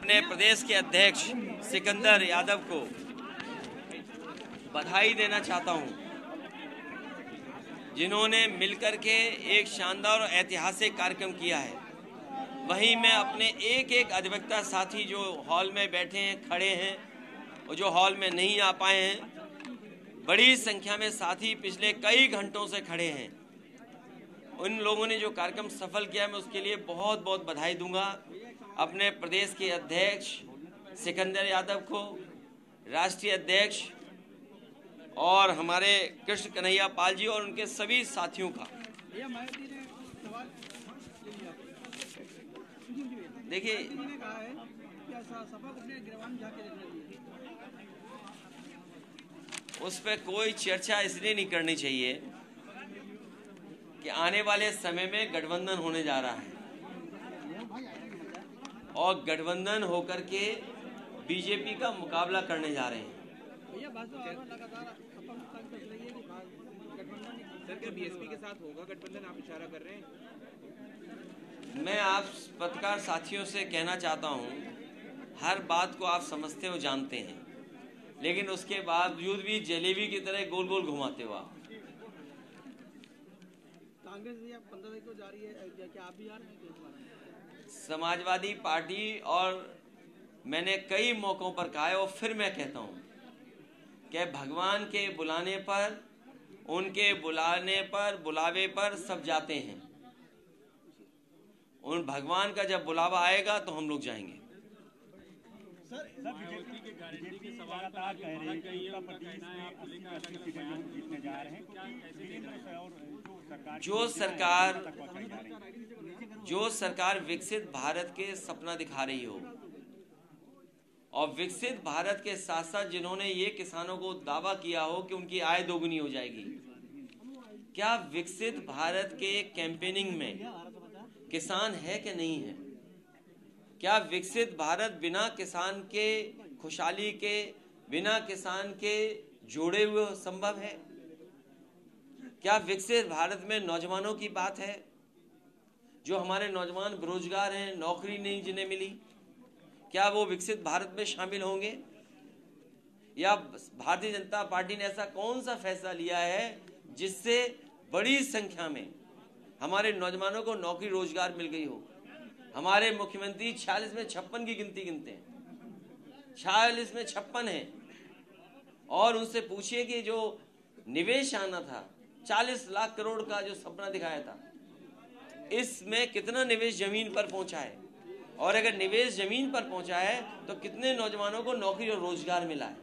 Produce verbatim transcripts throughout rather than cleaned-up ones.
अपने प्रदेश के अध्यक्ष सिकंदर यादव को बधाई देना चाहता हूं, जिन्होंने मिलकर के एक शानदार और ऐतिहासिक कार्यक्रम किया है। वहीं मैं अपने एक एक अधिवक्ता साथी जो हॉल में बैठे हैं, खड़े हैं और जो हॉल में नहीं आ पाए हैं, बड़ी संख्या में साथी पिछले कई घंटों से खड़े हैं, उन लोगों ने जो कार्यक्रम सफल किया, मैं उसके लिए बहुत बहुत बधाई दूंगा। अपने प्रदेश के अध्यक्ष सिकंदर यादव को, राष्ट्रीय अध्यक्ष और हमारे कृष्ण कन्हैया पाल जी और उनके सभी साथियों का। देखिए, उस पर कोई चर्चा इसलिए नहीं करनी चाहिए कि आने वाले समय में गठबंधन होने जा रहा है और गठबंधन होकर के बीजेपी का मुकाबला करने जा रहे हैं। सर, क्या बीएसपी के साथ होगा गठबंधन, आप इशारा कर रहे हैं? मैं आप पत्रकार साथियों से कहना चाहता हूं, हर बात को आप समझते हो, जानते हैं, लेकिन उसके बावजूद भी जलेबी की तरह गोल गोल घुमाते हो आप। कांग्रेस पंद्रह तारीख को जा रही है, क्या आप भी आ रहे हैं? समाजवादी पार्टी, और मैंने कई मौकों पर कहा है और फिर मैं कहता हूं कि भगवान के बुलाने पर, उनके बुलाने पर, बुलावे पर सब जाते हैं। उन भगवान का जब बुलावा आएगा तो हम लोग जाएंगे। सर, बीजेपी के गारंटी के सवाल पर कह रहे हैं कि उत्तर प्रदेश में अस्सी अस्सी सीटें लोग जीतने जा रहे हैं। जो सरकार जो सरकार विकसित भारत के सपना दिखा रही हो और विकसित भारत के साथ साथ जिन्होंने ये किसानों को दावा किया हो कि उनकी आय दोगुनी हो जाएगी, क्या विकसित भारत के कैंपेनिंग में किसान है कि नहीं है? क्या विकसित भारत बिना किसान के खुशहाली के, बिना किसान के जोड़े हुए संभव है? क्या विकसित भारत में नौजवानों की बात है? जो हमारे नौजवान बेरोजगार हैं, नौकरी नहीं जिन्हें मिली, क्या वो विकसित भारत में शामिल होंगे? या भारतीय जनता पार्टी ने ऐसा कौन सा फैसला लिया है जिससे बड़ी संख्या में हमारे नौजवानों को नौकरी रोजगार मिल गई हो? हमारे मुख्यमंत्री छियालीस में छप्पन की गिनती गिनते हैं, छियालीस में छप्पन है, और उनसे पूछिए कि जो निवेश आना था चालीस लाख करोड़ का जो सपना दिखाया था, इसमें कितना निवेश जमीन पर पहुंचा है, और अगर निवेश जमीन पर पहुंचा है तो कितने नौजवानों को नौकरी और रोजगार मिला है?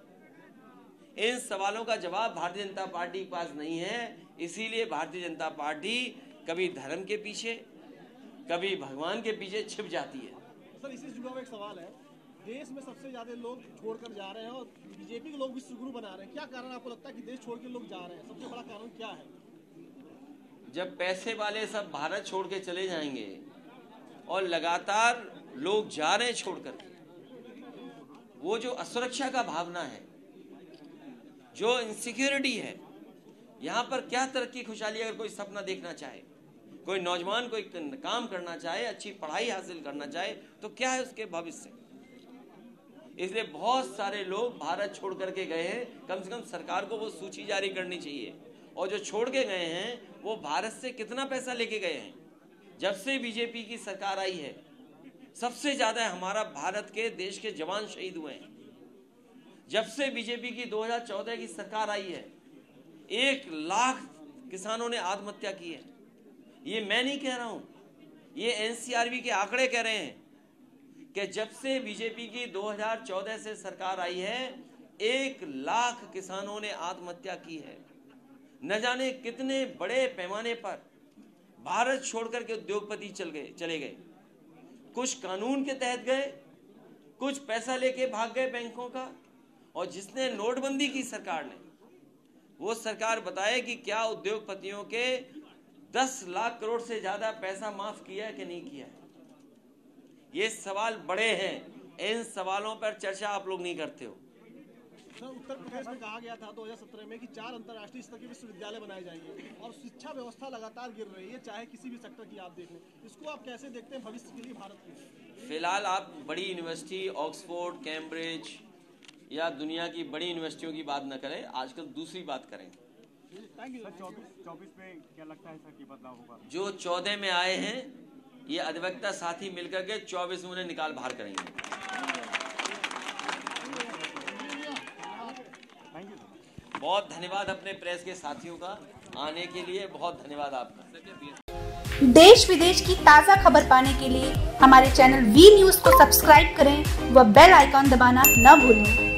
इन सवालों का जवाब भारतीय जनता पार्टी के पास नहीं है। इसीलिए भारतीय जनता पार्टी कभी धर्म के पीछे, कभी भगवान के पीछे छिप जाती है। सर, इससे जुड़ा हुआ एक सवाल है, देश में सबसे ज्यादा लोग छोड़कर जा रहे हैं और बीजेपी के लोग भी सुगुरु बना रहे हैं, क्या कारण आपको लगता है कि देश छोड़ के लोग जा रहे हैं? सबसे बड़ा कारण क्या है? जब पैसे वाले सब भारत छोड़ के चले जाएंगे और लगातार लोग जा रहे हैं छोड़कर, वो जो असुरक्षा का भावना है, जो इनसिक्योरिटी है, यहाँ पर क्या तरक्की खुशहाली? अगर कोई सपना देखना चाहे, कोई नौजवान कोई काम करना चाहे, अच्छी पढ़ाई हासिल करना चाहे, तो क्या है उसके भविष्य? इसलिए बहुत सारे लोग भारत छोड़ करके गए हैं। कम से कम सरकार को वो सूची जारी करनी चाहिए, और जो छोड़ के गए हैं वो भारत से कितना पैसा लेके गए हैं। जब से बीजेपी की सरकार आई है, सबसे ज्यादा हमारा भारत के देश के जवान शहीद हुए हैं। जब से बीजेपी की दो हज़ार चौदह की सरकार आई है, एक लाख किसानों ने आत्महत्या की है। ये मैं नहीं कह रहा हूं, ये एनसीआरबी के आंकड़े कह रहे हैं कि जब से बीजेपी की दो हज़ार चौदह से सरकार आई है, एक लाख किसानों ने आत्महत्या की है। न जाने कितने बड़े पैमाने पर भारत छोड़कर के उद्योगपति चल गए चले गए। कुछ कानून के तहत गए, कुछ पैसा लेके भाग गए बैंकों का। और जिसने नोटबंदी की सरकार ने, वो सरकार बताए कि क्या उद्योगपतियों के दस लाख करोड़ से ज्यादा पैसा माफ किया है कि नहीं किया है? ये सवाल बड़े हैं, इन सवालों पर चर्चा आप लोग नहीं करते हो। सर, उत्तर प्रदेश में कहा गया था दो हज़ार सत्रह में कि चार अंतर्राष्ट्रीय स्तर के विश्वविद्यालय बनाए जाएंगे और शिक्षा व्यवस्था लगातार गिर रही है, चाहे किसी भी सेक्टर की आप देख लें। इसको आप कैसे देखते हैं भविष्य के लिए भारत में? फिलहाल आप बड़ी यूनिवर्सिटी ऑक्सफोर्ड, कैम्ब्रिज या दुनिया की बड़ी यूनिवर्सिटियों की बात न करें, आजकल दूसरी बात करें। चौबीस चौबीस में क्या लगता है सर कि बदलाव होगा? जो चौदह में आए हैं ये अधिवक्ता साथी मिलकर के चौबीस में उन्हें निकाल बाहर करेंगे। बहुत धन्यवाद अपने प्रेस के साथियों का आने के लिए, बहुत धन्यवाद आपका। देश विदेश की ताज़ा खबर पाने के लिए हमारे चैनल वी न्यूज़ को सब्सक्राइब करें व बेल आइकॉन दबाना न भूलें।